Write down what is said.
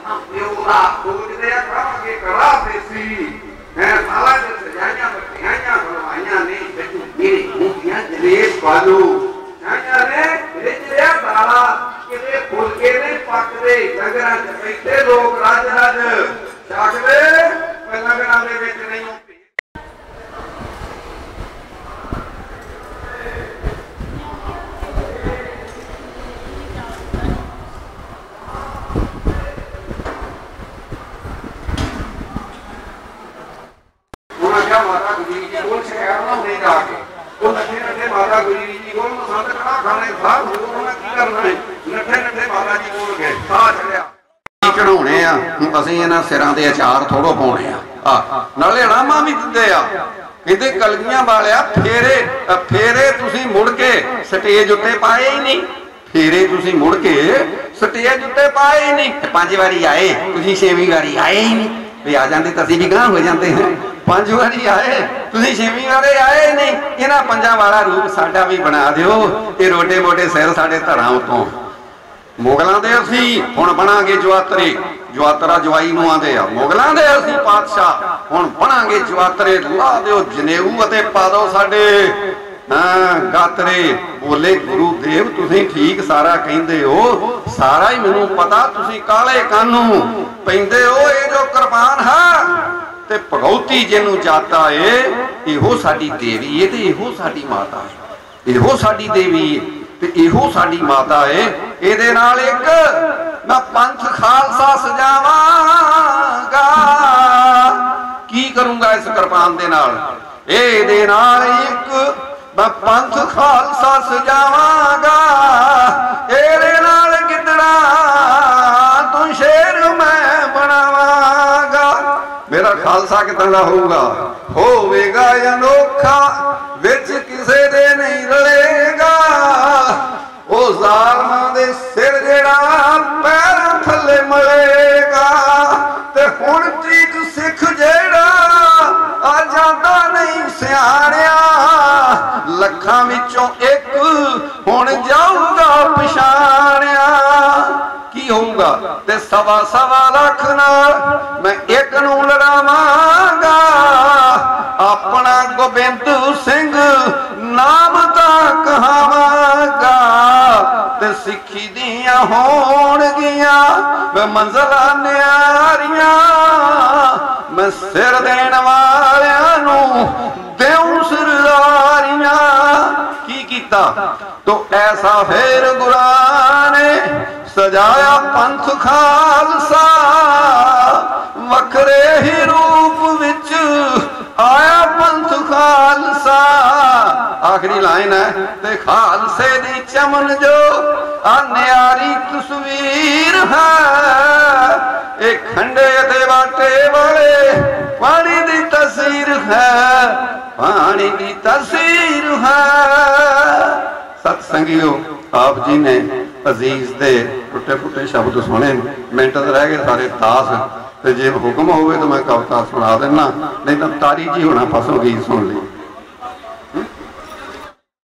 लोग रज रज छकदे लगना नहीं माता गुजरी जी कोल ले जाके नठे नठे माता गुजरी जी कोल मसंद कड़ा खाने था की करना है नठे नठे माता जी कोल गए खा चलिया चढ़ाने आ असि इन्हां सिरां ते अचार थोड़ो पाउणे आ नाले रामा भी दिंदे आ कहते कलगियां वालिया फेरे फेरे तुसीं मुड़ के स्टेज उत्ते पाए ही नहीं फेरे तुसीं मुड़ के स्टेज उत्ते पाए ही नहीं 5 वारी आए तुसीं 6वीं वारी आए ही नहीं भी आ जाते तो असीं भी गांह हो जाते हैं 5 वारी आए तुसीं 6वीं वाले आए नहीं इन्हां 5 वाला रूप साडा भी बना दिओ ये रोटे मोटे सिर साडे धड़ां उत्तों मुगलों के असी हुण बनांगे जवातरे जवातरा जवाई नूं आंदे आ मुगलों के असी पातशाह हुण बनांगे जवातरे ला दिओ जनेऊ अते पा दो साडे गातरे बोले गुरुदेव तुसीं ठीक सारा कहिंदे हो सारा ही मैनूं पता तुसीं काले कानू पैंदे हो ये जो कुर्बान है ते भगौती जिन्नू जाता है इहो साडी देवी है ते इहो साडी माता है इहो साडी देवी है ते इहो साडी माता है इहदे नाल एक मैं पंथ खालसा सजावांगा की करूंगा इस कुर्बान दे नाल इहदे नाल एक मैं पंथ खालसा सजावांगा इहदे नाल गिदड़ा तू शेर मैं बनावांगा मेरा खालसा कितना होगा होवेगा अनोखा विच किसे दे नहीं रलेगा ओ ज़ालमां दे सिर जेड़ा पैरां थल्ले मलेगा ते हुण ठीक सिख जेड़ा आ जांदा नहीं सियाणिया लखां विचों एक हुण जाऊगा पछाणिया की होऊगा ते 1.25 लाख नाल मैं एक नूं लड़ावांगा अपना गोबिंद सिंह नाम दा कहावांगा ते सिक्खी दियां होणगियां वे मंज़िलां न्यारियां मैं सिर देण वालियां नूं देऊं सिरदारियां की कीता तो ऐसा फिर गुरां ने सजाया पंथ खालसा वखरे ही रूप विच आया पंथ खालसा आखिरी लाइन है ते खालसे दी चमन जो न्यारी तस्वीर है एक खंडे ते वाटे वाले पानी दी तस्वीर है पानी दी तस्वीर है सत्संगियो आप जी ने अजीज दे टुटे फुटे शब्द सुने मिनट रह गए सारे दास ते जे हुक्म होवे तो मैं कविता सुना देना नहीं तो तारी जी होना फसो गीत सुन ली।